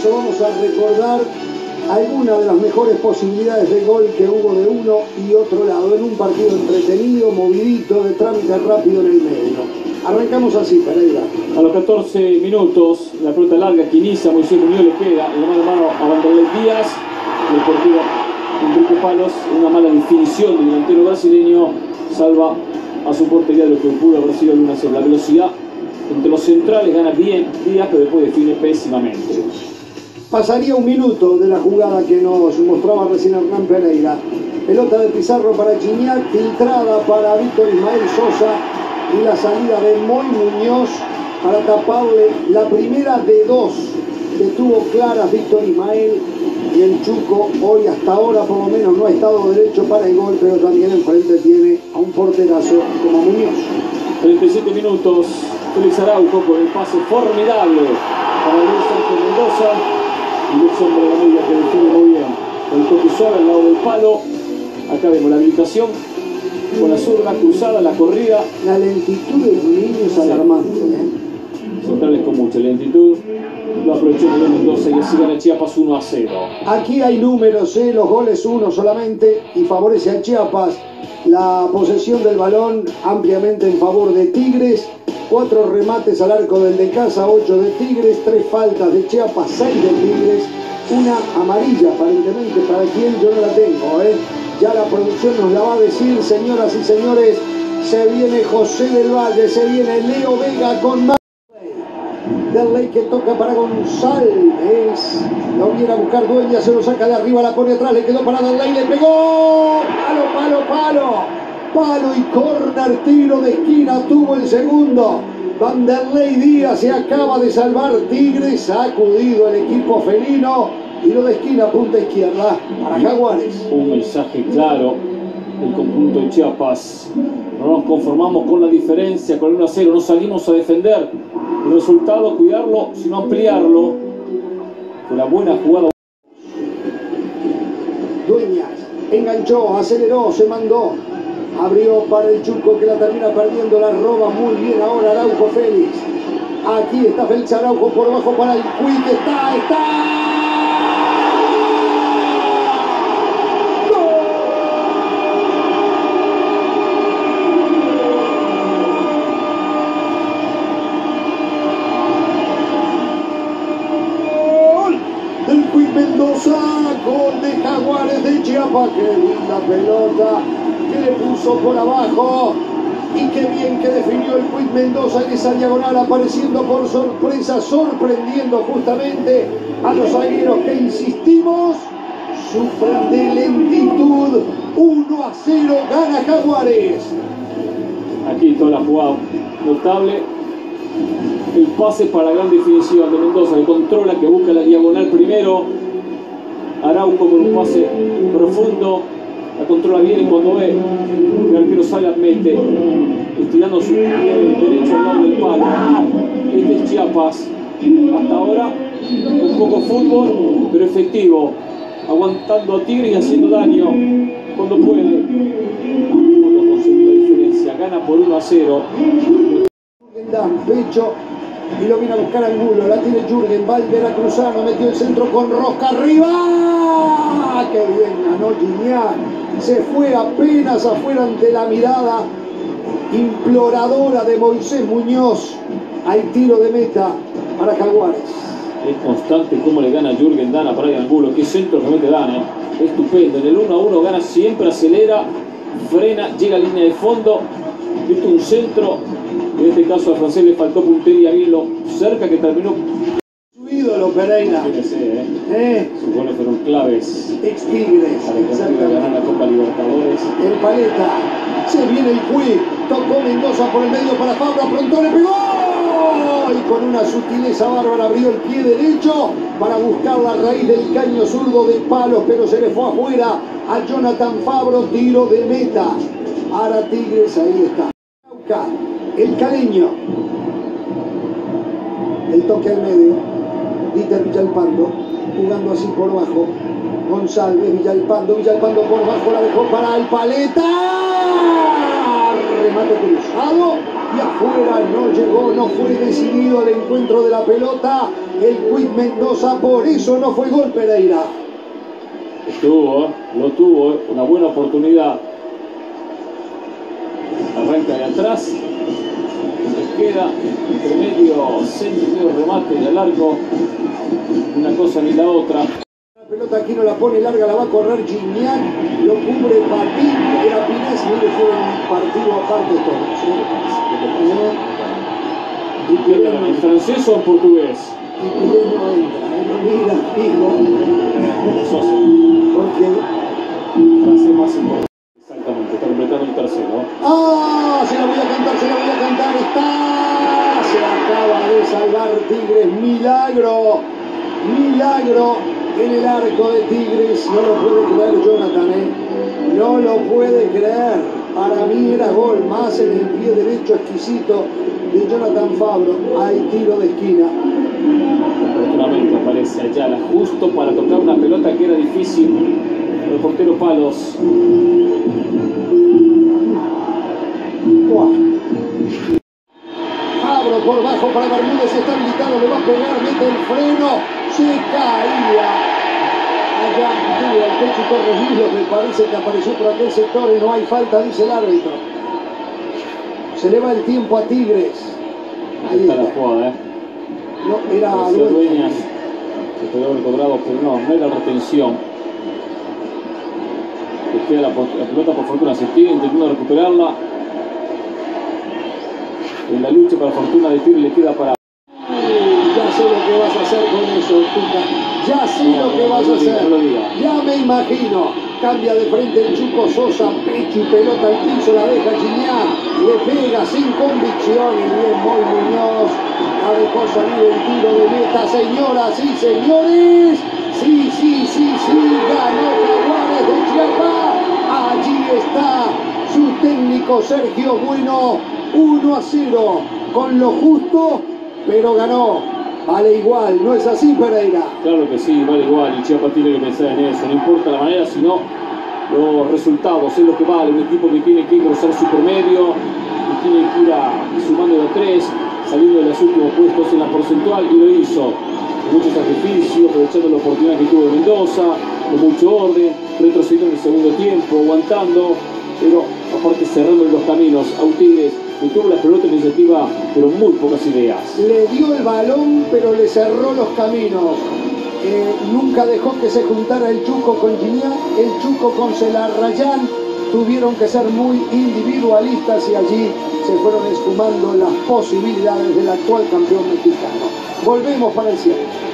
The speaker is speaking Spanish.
caso vamos a recordar algunas de las mejores posibilidades de gol que hubo de uno y otro lado en un partido entretenido, movidito, de trámite rápido en el medio. Arrancamos así, Pereira. A los 14 minutos, la pelota larga que inicia Moisés Muñoz le queda en la mano a mano a Vanderlei Díaz. El portero Enrique Palos, una mala definición del delantero brasileño, salva a su portería de lo que pudo haber sido el 1-0. La velocidad entre los centrales gana bien Díaz, pero después define pésimamente. Pasaría un minuto de la jugada que nos mostraba recién Hernán Pereira. Pelota de Pizarro para Gignac, filtrada para Víctor Ismael Sosa y la salida de Moy Muñoz para taparle la primera de dos que tuvo claras Víctor Ismael, y el Chuco hoy hasta ahora por lo menos no ha estado derecho para el gol, pero también enfrente tiene a un porterazo como Muñoz. 37 minutos, Félix Araujo con el pase formidable para Luis Ángel Mendoza. Y Luis hombre de la media que define muy bien. Con el toque suave al lado del palo. Acá vemos la habilitación con la zurda cruzada, la corrida. La lentitud de Juninho es alarmante, Centrales con mucha lentitud. Lo aprovechó Julián Mendoza y así gana Chiapas 1-0. Aquí hay números, los goles uno solamente y favorece a Chiapas. La posesión del balón ampliamente en favor de Tigres. 4 remates al arco del de casa, 8 de Tigres, 3 faltas de Chiapas, 6 de Tigres, una amarilla aparentemente para quien yo no la tengo. Ya la producción nos la va a decir, señoras y señores. Se viene José del Valle, se viene Leo Vega con Derlei que toca para González. Lo viene a buscar Dueña, se lo saca de arriba, la pone atrás, le quedó para Derlei, le pegó. Palo y córner, tiro de esquina, tuvo el segundo. Vanderlei Díaz se acaba de salvar. Tigres, sacudido el equipo felino. Tiro de esquina, punta izquierda para Jaguares. Un mensaje claro del conjunto de Chiapas. No nos conformamos con la diferencia, con el 1-0. No salimos a defender el resultado, cuidarlo, sino ampliarlo. Fue una buena jugada. Dueñas enganchó, aceleró, se mandó. Abrió para el Chuco que la termina perdiendo, la roba muy bien ahora Araujo Félix. Aquí está Félix Araujo por abajo para el Quick, está. Del Quick Mendoza, gol de Jaguares de Chiapas. Qué linda pelota que le puso por abajo y qué bien que definió el Quick Mendoza en esa diagonal, apareciendo por sorpresa, sorprendiendo justamente a los zagueros que, insistimos, sufren de lentitud. 1-0 gana Jaguares. Aquí toda la jugada notable. El pase para gran definición de Mendoza, que controla, que busca la diagonal primero. Araujo con un pase profundo, la controla bien, y cuando ve que el arquero sale, mete, estirando su pie derecho al lado del palo. Este es Chiapas, hasta ahora un poco fútbol, pero efectivo, aguantando a Tigre y haciendo daño cuando puede. Cuando consigue la diferencia, gana por 1-0. Dan pecho y lo viene a buscar Angulo, la tiene Jürgen, va el veracruzano, metió el centro con rosca arriba. ¡Qué bien ganó Gignac! Se fue apenas afuera ante la mirada imploradora de Moisés Muñoz. Hay tiro de meta para Jaguares. Es constante cómo le gana Jürgen Damm a Brian Angulo. Qué centro realmente dan, estupendo. En el 1-1 gana siempre, acelera, frena, llega a línea de fondo. Viste un centro. En este caso al francés le faltó puntería, bien lo cerca que terminó. Su ídolo Pereira. Sus goles fueron claves. Ex Tigres. Para que ganar la Copa Libertadores. El Paleta. Se viene el Quick. Tocó Mendoza por el medio para Fabra. Pronto le pegó. Y con una sutileza bárbara abrió el pie derecho para buscar la raíz del caño zurdo de Palos, pero se le fue afuera a Jonathan Fabro. Tiro de meta para Tigres. Ahí está. El caleño, el toque al medio, Dieter Villalpando, jugando así por bajo, González, Villalpando por bajo, la dejó para el Paleta, remate cruzado, y afuera, no llegó, no fue decidido el encuentro de la pelota el Cuit Mendoza, por eso no fue gol Pereira. Lo tuvo, una buena oportunidad. Arranca de atrás, se queda entre medio centro, medio remate del arco, una cosa ni la otra. La pelota aquí no la pone larga, la va a correr Gignac, lo cubre Patín, era Pinés, y le fue un partido aparte todo. ¿Sí? Y Pireno, ¿En francés o en portugués? y Pireno entra, mira, fijo, porque... Francés más importante. Exactamente, está completando el tercero. ¡Ah! Se la voy a cantar, está. Se acaba de salvar Tigres, milagro en el arco de Tigres. No lo puede creer Jonathan, no lo puede creer. Para mí era gol, más en el pie derecho exquisito de Jonathan Fabro. Hay tiro de esquina. Afortunadamente aparece Ayala justo para tocar una pelota que era difícil. El portero Palos. Fabro por bajo para Bermúdez, está habilitado, le va a pegar, mete el freno, se caía. Allá tuvo el pecho Torres, me parece que apareció por aquel sector y no hay falta, dice el árbitro. Se le va el tiempo a Tigres. Ahí está la jugada, No, era Dueñas. Se podía haber cobrado, pero no era retención. Le queda la pelota, por fortuna se tira, intentando recuperarla. En la lucha para fortuna de Tigre le queda para... Ya sé lo que vas a hacer con eso, Tuca. Ya sé lo que vas a hacer. Ya me imagino. Cambia de frente el Chuco Sosa, pecho y pelota al piso, la deja Gignac, le pega sin convicción y bien Moy Muñoz la dejó salir el tiro de meta. Señoras y señores, sí, ganó Jaguares de Chiapas. Allí está su técnico Sergio Bueno, 1-0, con lo justo, pero ganó. Vale igual, ¿no es así, Pereira? Claro que sí, vale igual, y Chiapas tiene que pensar en eso, no importa la manera, sino los resultados, es lo que vale, un equipo que tiene que cruzar su promedio, que tiene que ir sumando de 3, saliendo de los últimos puestos en la porcentual, y lo hizo, con mucho sacrificio, aprovechando la oportunidad que tuvo Mendoza, con mucho orden, retrocediendo en el segundo tiempo, aguantando, pero aparte cerrando los caminos a un Tigres que tuvo la pelota iniciativa, pero muy pocas ideas. Le dio el balón, pero le cerró los caminos. Nunca dejó que se juntara el Chuco con Gignac, el Chuco con Celarrayán. Tuvieron que ser muy individualistas y allí se fueron esfumando las posibilidades del actual campeón mexicano. Volvemos para el cierre.